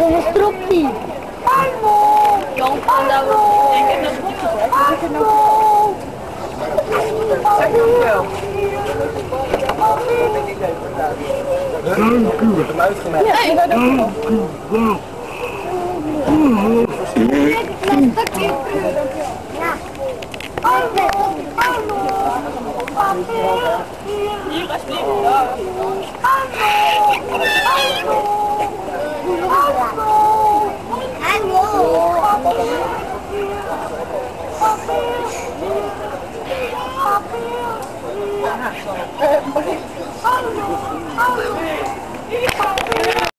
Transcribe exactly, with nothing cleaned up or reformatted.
Constructie. Hallo. Jong van dat we denken dat het hallo. Zeg je wel. Nee, dat ook. Hallo, hallo, hier alsjeblieft. Hallo, hallo, hallo.